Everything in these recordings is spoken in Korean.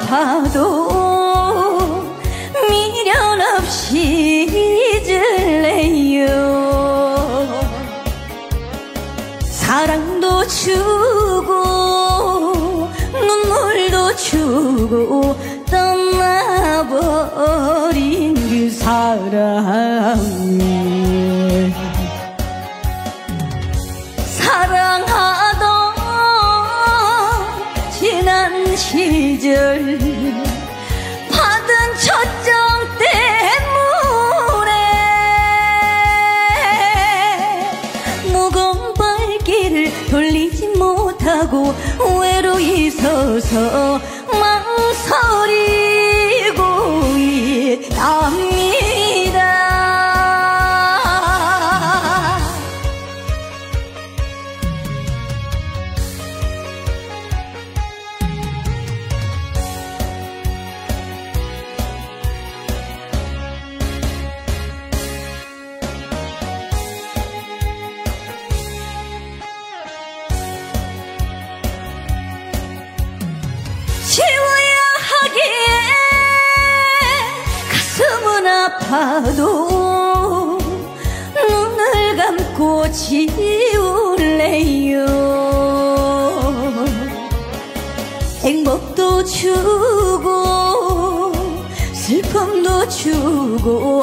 아파도 미련 없이 잊을래요. 사랑도 주고 눈물도 주고 떠나버린 그 사랑을 사랑하던 지난 시절 받은 첫정 때문에 무거운 발길을 돌리지 못하고 외로이 서서 망설이고 있답니다. 지워야 하기에 가슴은 아파도 눈을 감고 지울래요. 행복도 주고 슬픔도 주고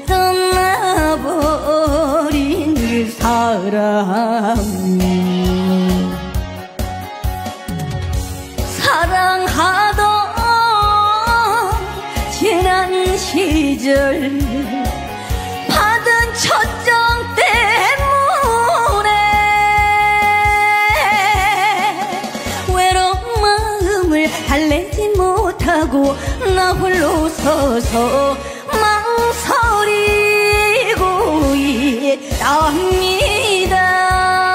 떠나버린 그 사랑이 사랑하던 지난 시절 받은 첫정 때문에 외로운 마음을 달래지 못하고 나 홀로 서서 망설이고 있답니다.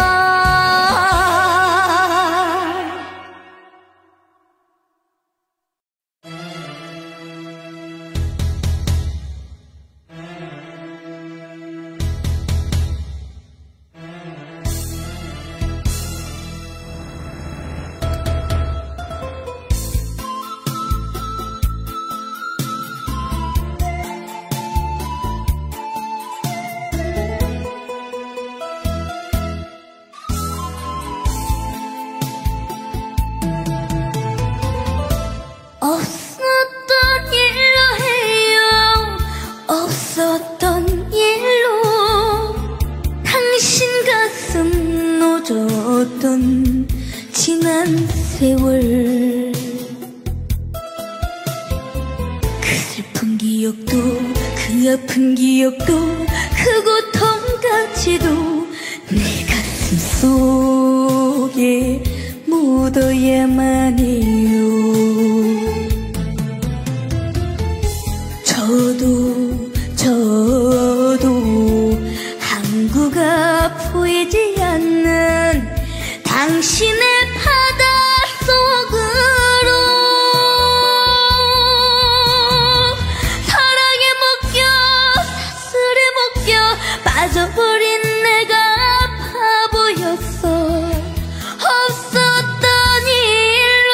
없었던 일로 해요. 없었던 일로 당신 가슴 놓줬던 지난 세월 그 슬픈 기억도 그 아픈 기억도 그 고통까지도 내 가슴 속에 묻어야만 해요. 저도 항구가 보이지 않는 당신의 바닷속으로 사랑에 묶여 사슬에 묶여 빠져버린 내가 바보였어. 없었던 일로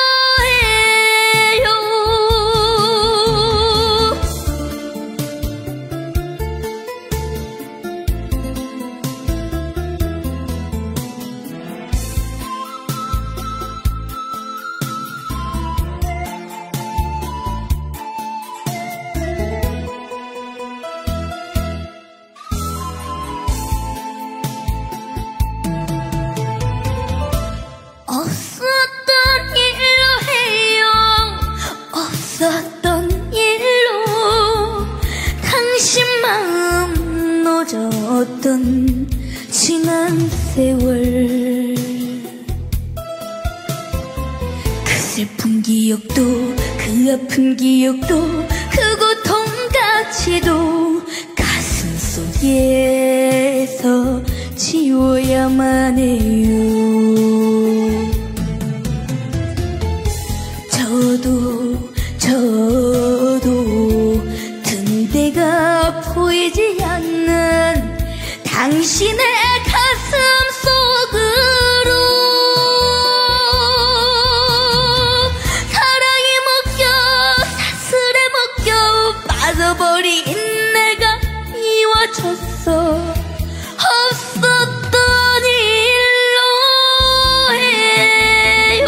해요. 없었던 일로 해요. 없었던 일로 당신 마음 놓줬던 지난 세월 그 슬픈 기억도 그 아픈 기억도 그 고통까지도 가슴 속에서 지워야만 해요. 저도 든 데가 보이지 않는 당신의 가슴 속으로 사랑이 묶여 빠져버린 내가 미워졌어. 없었던 일로 해요.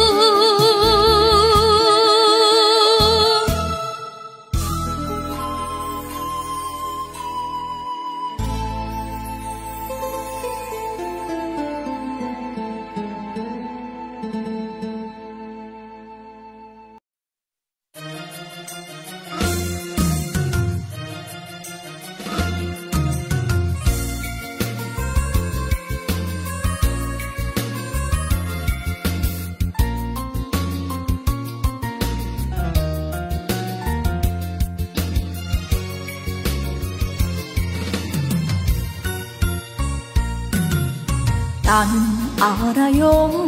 나는 알아요.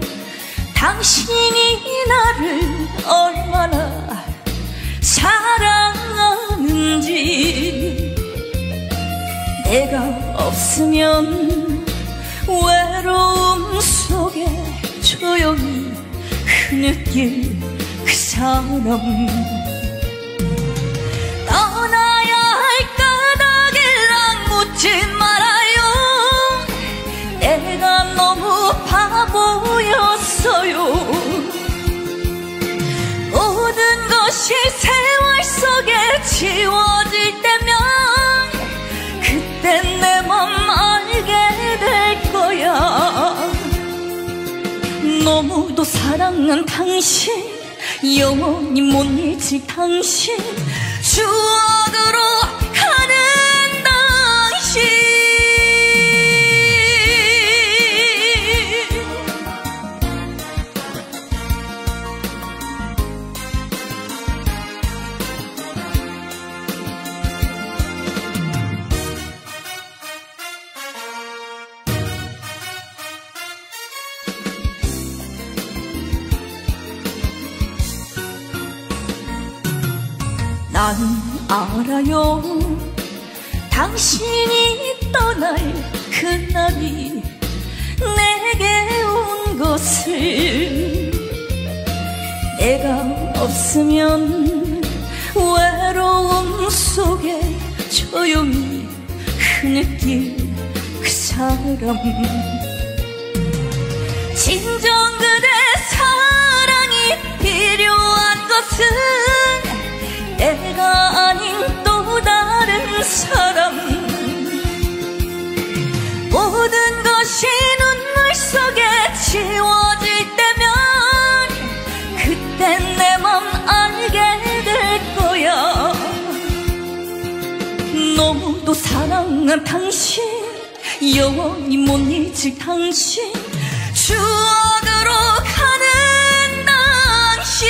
당신이 나를 얼마나 사랑하는지. 내가 없으면 외로움 속에 조용히 흐느낄 그 사람. 떠나야 할 까닭이랑 묻지 말아요. 내가 너무 바보였어요. 모든 것이 세월 속에 지워질 때면 그때 내 맘 알게 될 거야. 너무도 사랑한 당신, 영원히 못 잊을 당신, 추억으로 가는 당신. 나는 알아요. 당신이 떠날 그날이 내게 온 것을. 내가 없으면 외로움 속에 조용히 흐느낄 그 사람. 진정 그대 사랑이 필요한 것은 내가 아닌 또 다른 사람. 모든 것이 눈물 속에 지워질 때면 그때 내 맘 알게 될 거야. 너무도 사랑한 당신, 영원히 못 잊을 당신, 추억으로 가는 당신.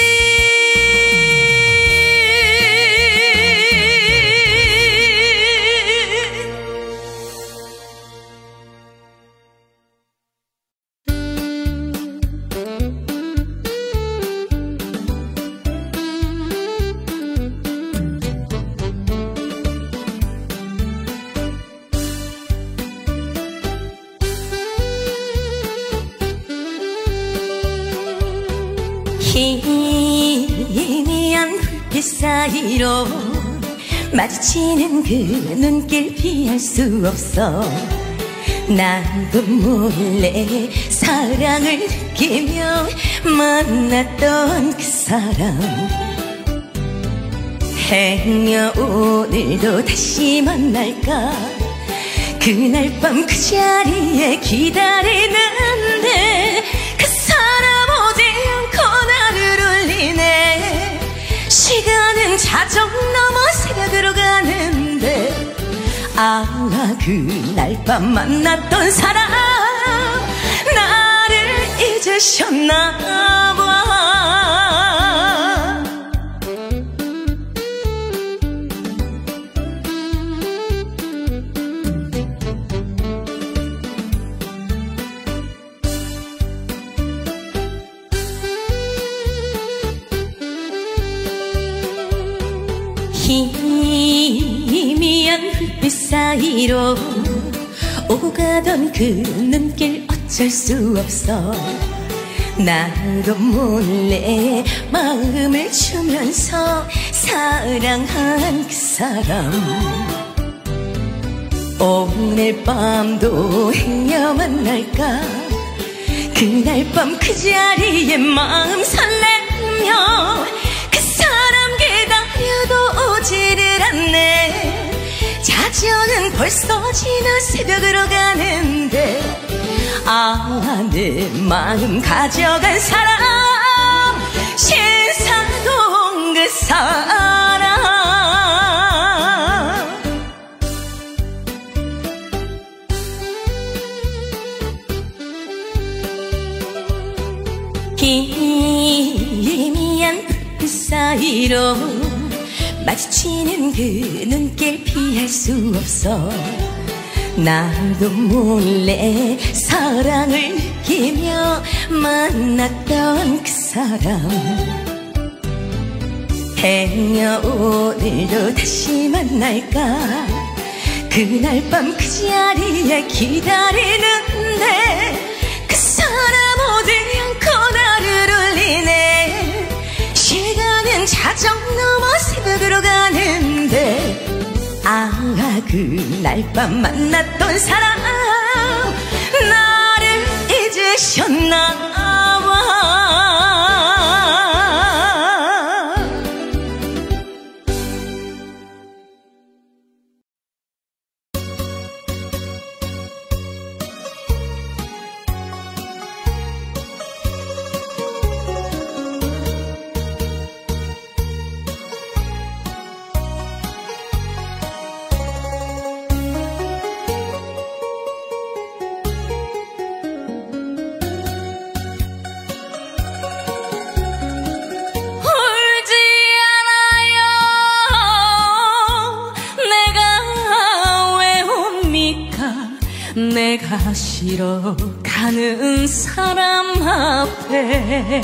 희미한 불빛 사이로 마주치는 그 눈길 피할 수 없어. 나도 몰래 사랑을 느끼며 만났던 그 사람. 행여 오늘도 다시 만날까. 그날 밤 그 자리에 기다리는데 그 사람 오지 않고 나를 울리네. 시간은 자정 넘어 새벽으로 가는데 아, 그날 밤 만났던 사람 나를 잊으셨나 봐. 희미한 불빛 사이로 오고 가던 그 눈길 어쩔 수 없어. 나도 몰래 마음을 주면서 사랑한 그 사람 오늘 밤도 행여 만날까 그날 밤 그 자리에 마음 설레며 그 사람 기다려도 오지를 않네 자정은 벌써 지나 새벽으로 가는데 아, 내 마음 가져간 사람 신사동 그 사람 희미한 그 사이로 마주치는 그 눈길 피할 수 없어 나도 몰래 사랑을 느끼며 만났던 그 사람 행여 오늘도 다시 만날까 그날 밤 그 자리에 기다리는데 그 사람 오지 않고 나를 울리네 시간은 자정 넘어 새벽으로 가는데 아 그날 밤 만났던 사람 나를 잊으셨나 봐 내가 싫어 가는 사람 앞에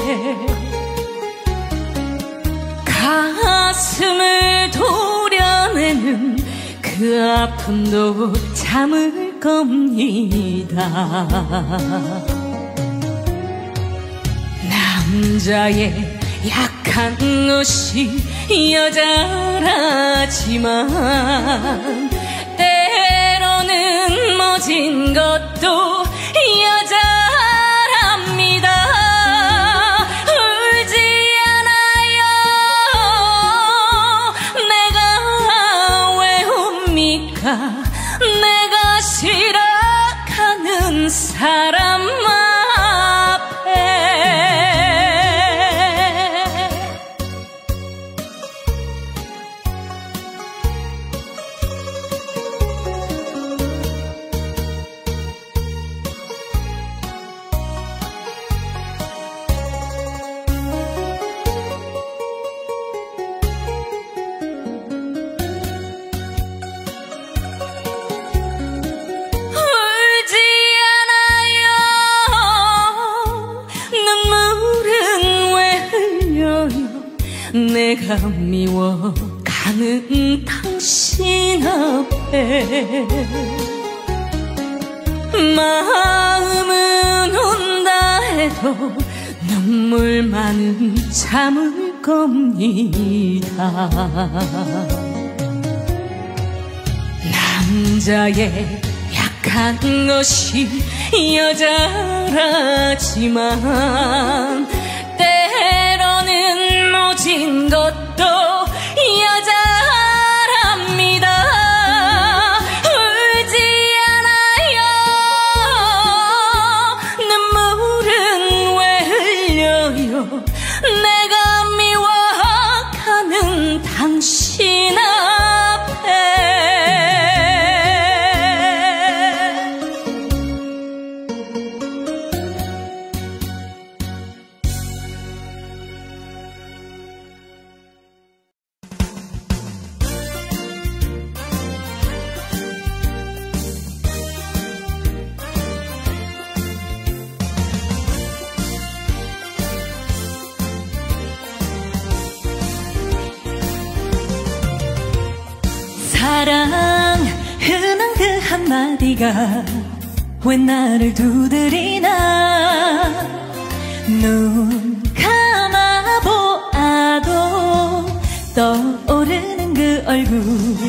가슴을 도려내는 그 아픔도 참을 겁니다 남자의 약한 것이 여자라지만 때로는 멋진 것도 여자랍니다 울지 않아요 내가 왜 웁니까 내가 싫어 가는 사람 앞에 내가 미워가는 당신 앞에 마음은 온다 해도 눈물만은 참을 겁니다 남자의 약한 것이 여자라지만 때로는 모진 것도 여자랍니다 울지 않아요 눈물은 왜 흘려요 내가 미워가는 당신 앞에 사랑은 그 한마디가 왜 나를 두드리나 눈 감아보아도 떠오르는 그 얼굴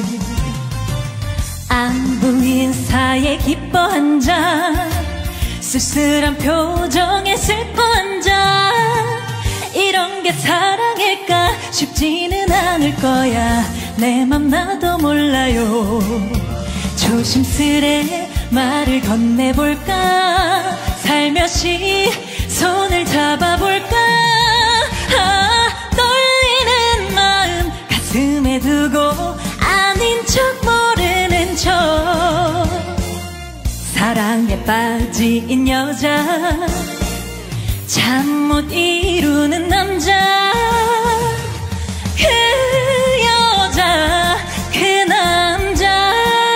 안부 인사에 기뻐 앉아 쓸쓸한 표정에 슬퍼 앉아 이런 게 사랑일까 쉽지는 않을 거야 내 맘 나도 몰라요 조심스레 말을 건네볼까 살며시 손을 잡아볼까 떨리는 마음 가슴에 두고 아닌 척 모르는 척 사랑에 빠진 여자 잠 못 이루는 남자 그 여자 그 남자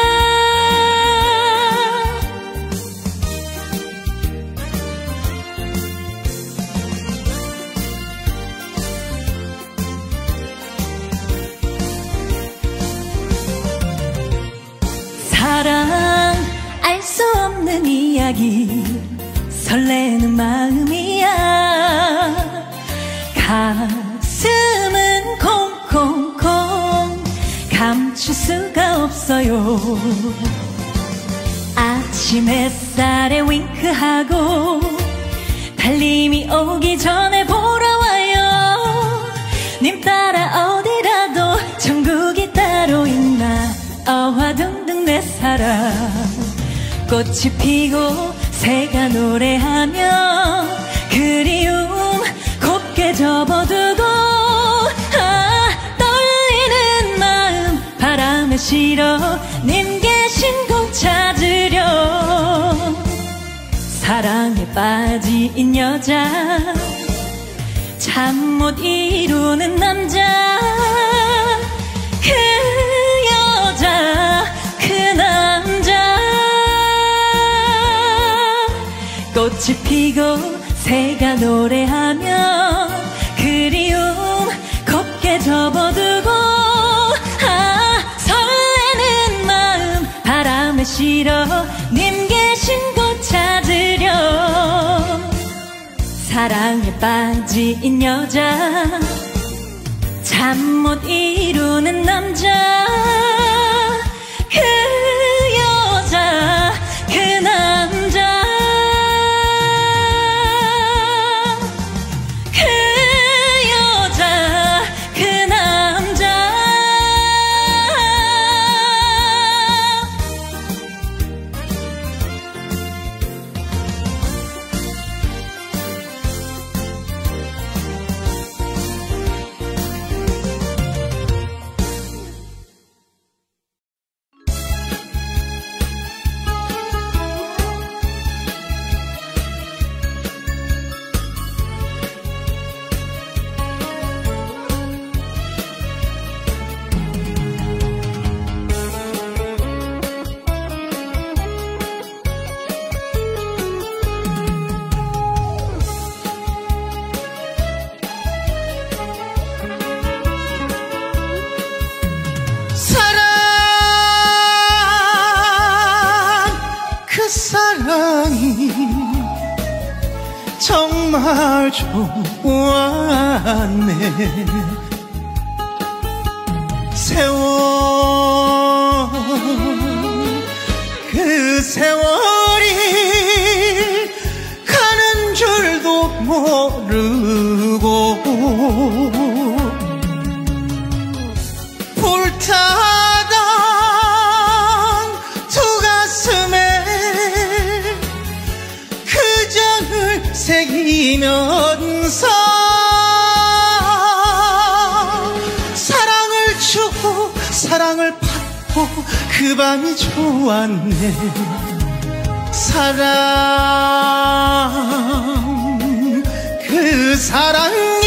사랑 알 수 없는 이야기 설레는 마음이야 가슴은 콩콩콩 감출 수가 없어요 아침 햇살에 윙크하고 달님이 오기 전에 보러 와요 님 따라 어디라도 천국이 따로 있나 어화둥둥 내 사랑 꽃이 피고 새가 노래하며 그리움 곱게 접어두고 떨리는 마음 바람에 실어 님 계신 곳 찾으려 사랑에 빠진 여자 잠 못 이루는 남자 그 여자 그 남자 꽃이 피고 새가 노래하며 그리움 곱게 접어두고 설레는 마음 바람에 실어 님 계신 곳 찾으려 사랑에 빠진 여자 잠 못 이루는 남자 그 여자 그 남자 정말 좋았네 세월 그 세월이 가는 줄도 모르고 불타던 두 가슴에 그 정을 새기면서 사랑을 주고 사랑을 받고 그 밤이 좋았네 사랑 그 사랑이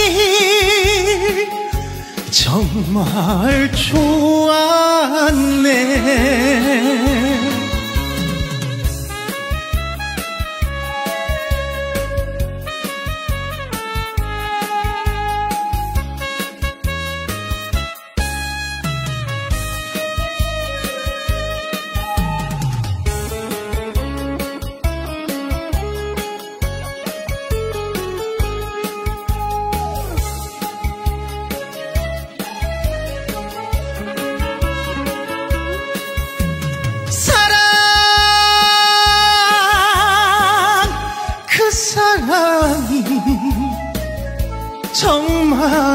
정말 좋았네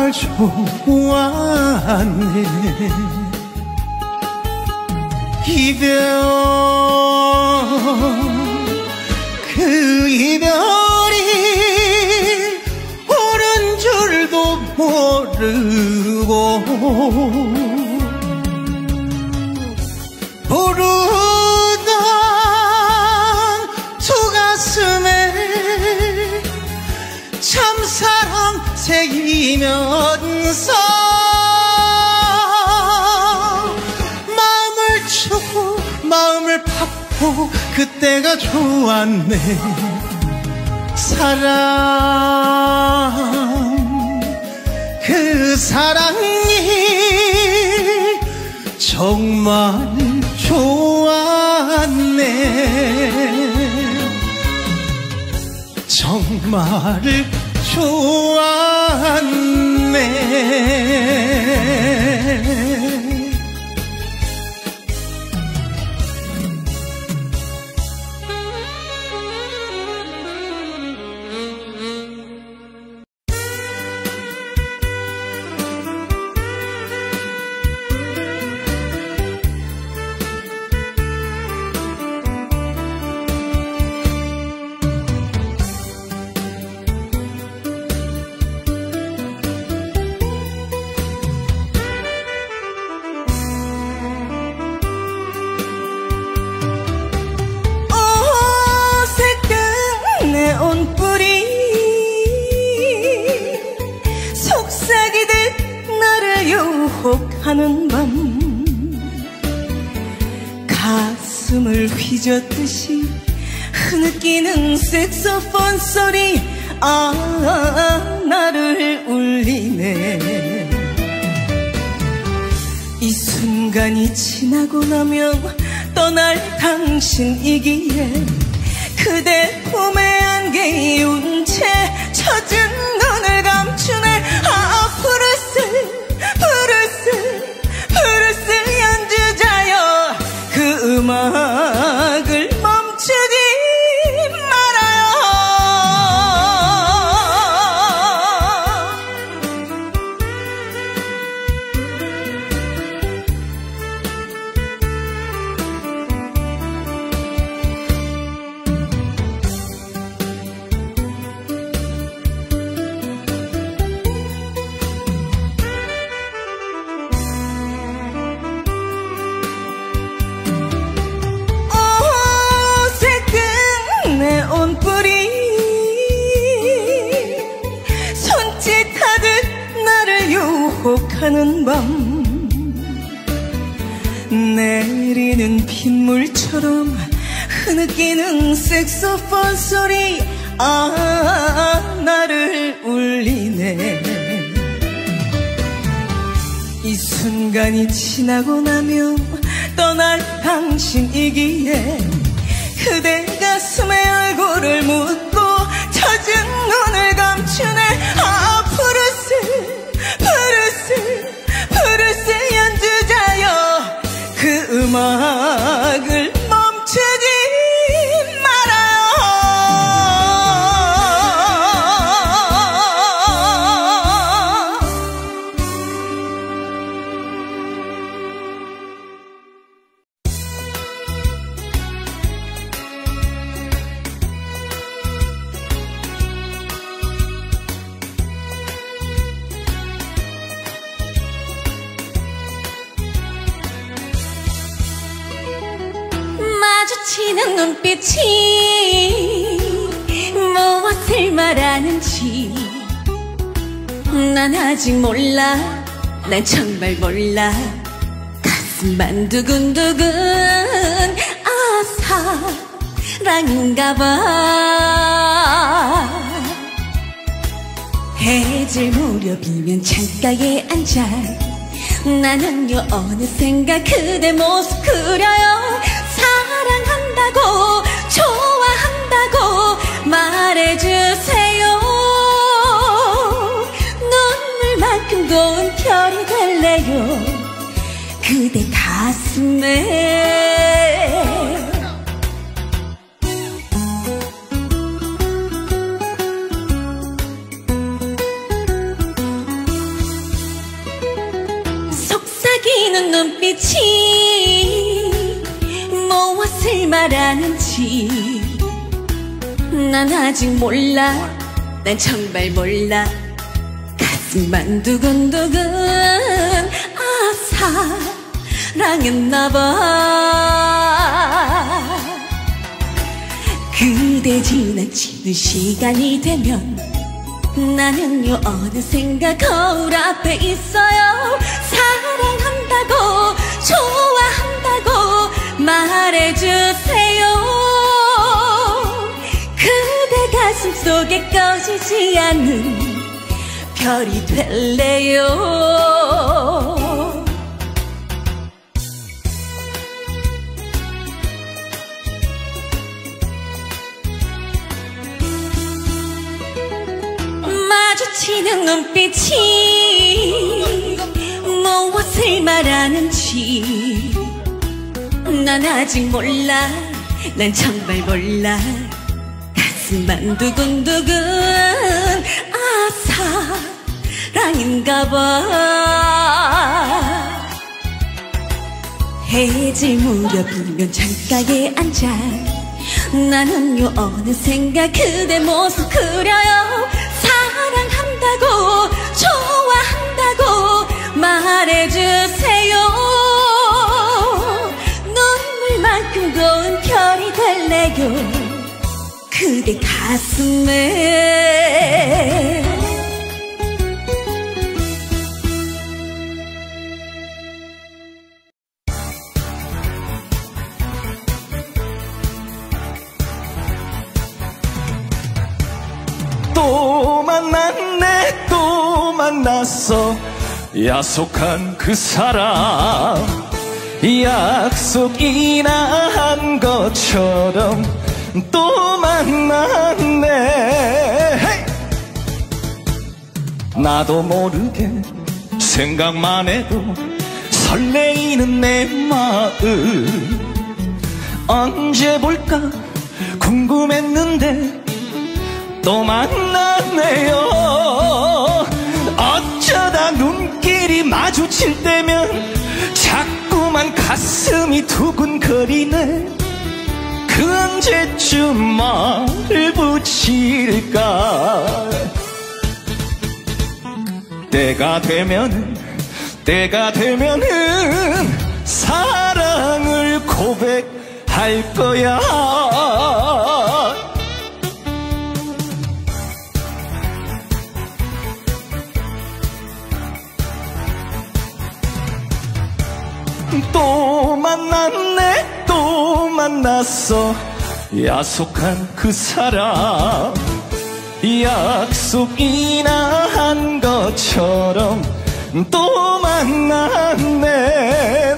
사랑을 좋아하네. 이별, 그 이별이 옳은 줄도 모르고 부르던 두 가슴에 참사랑 새기면서 마음을 주고 마음을 받고 그때가 좋았네. 사랑, 그 사랑이 정말 좋았네. 정말 좋았네. 하는 밤 가슴을 휘젓듯이 흐느끼는 색소폰 소리 나를 울리네. 이 순간이 지나고 나면 떠날 당신이기에 그대 품에 안개 이운 채 젖은 눈을 감추네. 브루스 연주자여 그 음악을 멈추지 말아요. 하는 밤 내리는 빗물처럼 흐느끼는 색소폰 소리 나를 울리네. 이 순간이 지나고 나면 떠날 당신이기에 그대 가슴에 얼굴을 묻고 젖은 눈을 감추네. 브루스 연주자여 그 음악을 멈추지 말아요. 마주치는 눈빛이 무엇을 말하는지 난 아직 몰라. 난 정말 몰라. 가슴만 두근두근 사랑인가봐. 해질 무렵이면 창가에 앉아 나는요 어느샌가 그대 모습 그려요. 사랑한다고 좋아한다고 말해주세요. 눈물만큼 고운 별이 될래요 그대 가슴에. 눈빛이 무엇을 말하는지 난 아직 몰라. 난 정말 몰라. 가슴만 두근두근 사랑했나봐. 그대 지나치는 시간이 되면 나는요 어느샌가 거울 앞에 있어요. 사랑한다고 좋아한다고 말해주세요. 그대 가슴 속에 꺼지지 않는 별이 될래요. 마주치는 눈빛이 무엇을 말하는지 난 아직 몰라. 난 정말 몰라. 가슴만 두근두근 사랑인가봐. 해질 무렵이면 창가에 앉아 나는요 어느샌가 그대 모습 그려요. 사랑한다고 좋아한다고 말해주세요. 눈물만큼 고운 별이 될래요. 그대 가슴에. 또 만났네 또 만났어. 약속한 그 사람 약속이나 한 것처럼 또 만났네. 헤이! 나도 모르게 생각만 해도 설레이는 내 마음. 언제 볼까 궁금했는데 또 만났네요. 어쩌다 눈길이 마주칠 때면 자꾸만 가슴이 두근거리네. 그 언제쯤 말을 붙일까. 때가 되면은 사랑을 고백할 거야. 또 만났네 또 만났어. 약속한 그 사람 약속이나 한 것처럼 또 만났네.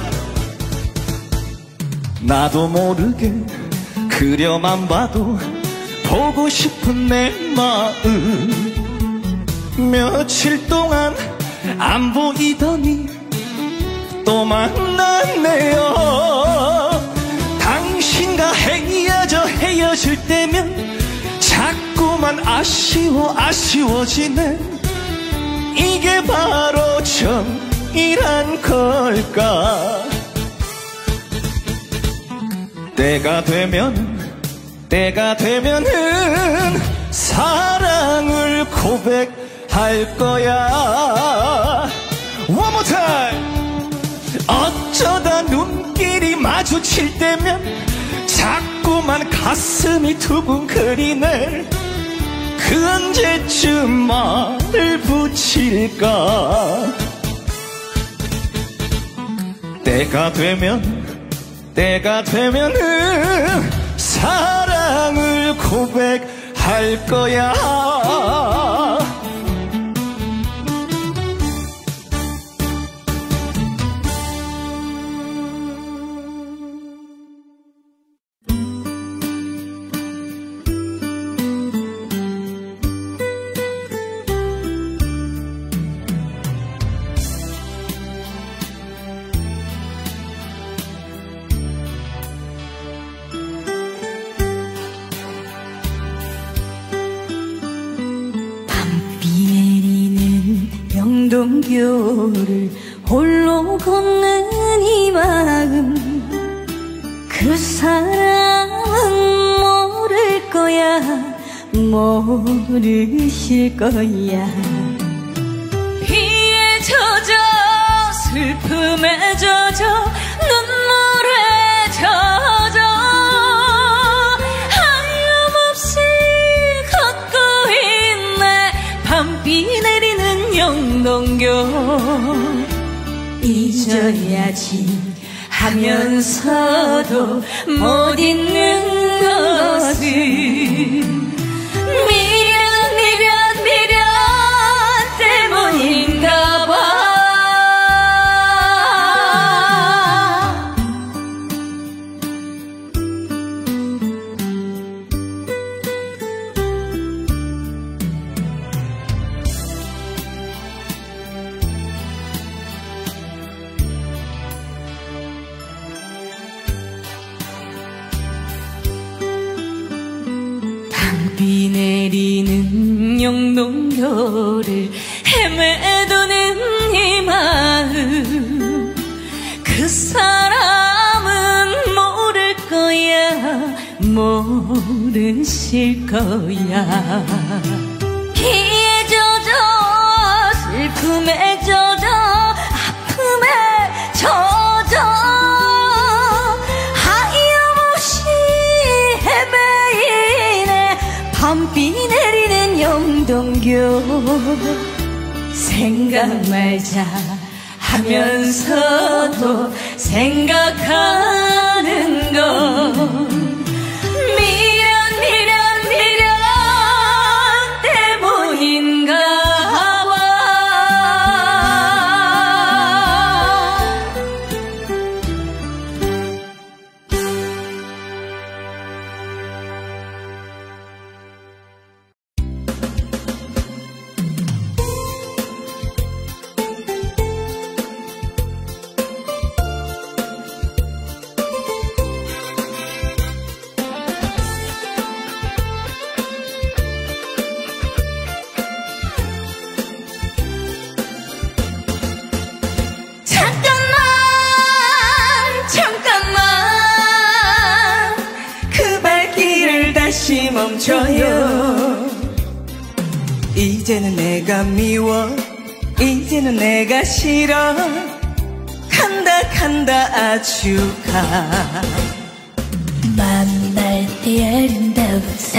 나도 모르게 그려만 봐도 보고 싶은 내 마음. 며칠 동안 안 보이더니 또 만났네요. 당신과 헤어질 때면 자꾸만 아쉬워지네. 이게 바로 정이란 걸까. 때가 되면은 사랑을 고백할 거야. One more time. 어쩌다 눈길이 마주칠 때면 자꾸만 가슴이 두근거리네. 그 언제쯤 말을 붙일까. 때가 되면은 사랑을 고백할 거야. 영동교를 홀로 걷는 이 마음 그 사람은 모를 거야 모르실 거야 비에 젖어 슬픔에 젖어 눈물에 젖어 하염없이 걷고 있네 밤비 내리는 영동교 잊어야지 하면서도 못 잊는 것을 미련 때문인가 봐 비 내리는 영동교를 헤매도는 이 마음 그 사람은 모를 거야 모르실 거야 비에 젖어 슬픔에 젖어 아픔에 젖어 하염없이 헤매이네 밤비 내리는 영동교 생각 말자 하면서도 생각하는 것 미련 때문인가 봐 잠깐만 그 발길을 다시 멈춰요 이제는 내가 미워 이제는 내가 싫어 간다 아주 가 만날 때 아름다운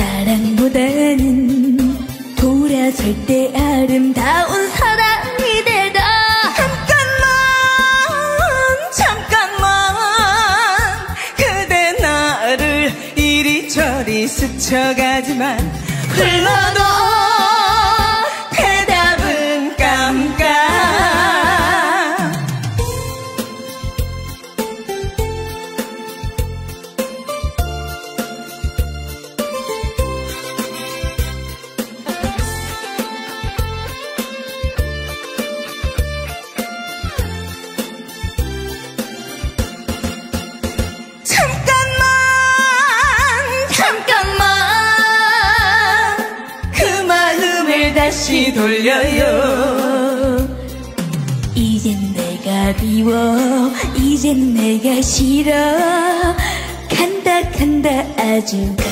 사랑보다는 돌아설 때 아름다운 사랑이 되다 잠깐만 그대 나를 이리저리 스쳐가지만 불러도 대답은 깜깜 다시 돌려요 이젠 내가 미워 이젠 내가 싫어 간다 아주 가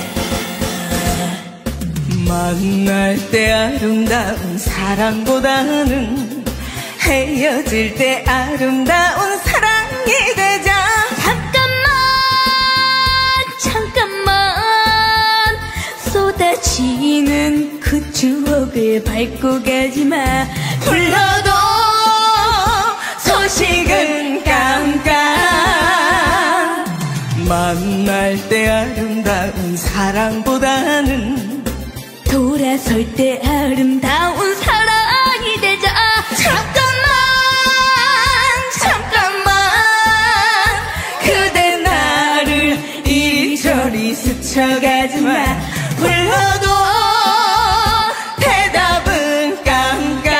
만날 때 아름다운 사랑보다는 헤어질 때 아름다운 사랑이 되자 잠깐만 쏟아지는 그 추억을 밟고 가지마 불러도 소식은 깜깜 만날 때 아름다운 사랑보다는 돌아설 때 아름다운 사랑이 되자 잠깐만 그대 나를 이리저리 스쳐가지마 불러도 대답은 깜깜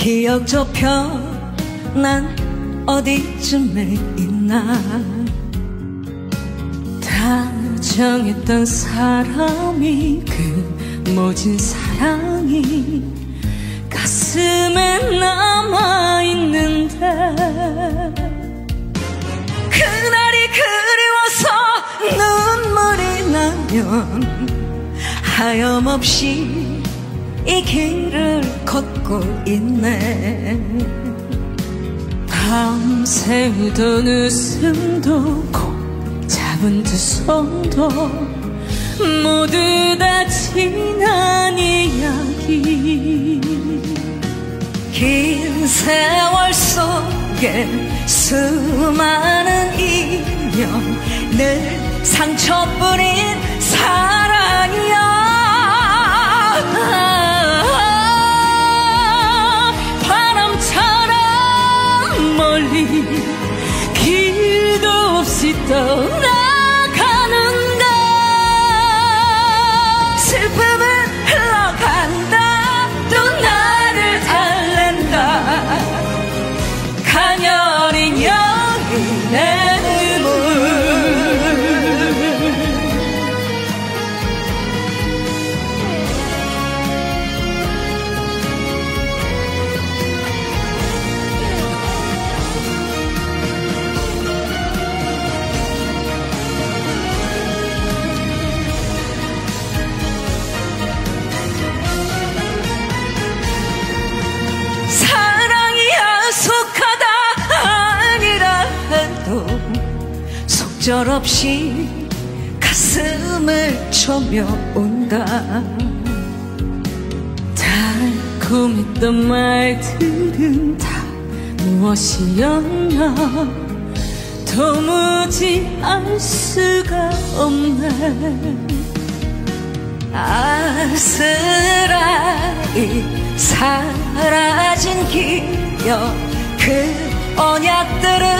기억 좁혀 난 어디쯤에 있나. 다정했던 사람이 그 모진 사랑이 가슴에 남아있는데 그날이 그리워서 눈물이 나면 하염없이 이 길을 걷고 있네. 밤새 울던 웃음도 꼭 잡은 두 손도 모두 다 지난 이야기. 긴 세월 속에 수많은 인연 늘 상처뿐인 사랑이야. 바람처럼 멀리 길도 없이 떠나가는데 슬픔은 흘러간다 또 나를 달랜다. 가녀린 여인의 눈물. 속절없이 가슴을 쳐며온다. 달콤했던 말들은 다 무엇이었나. 도무지 알 수가 없네. 아스라이 사라진 기억 그 언약들은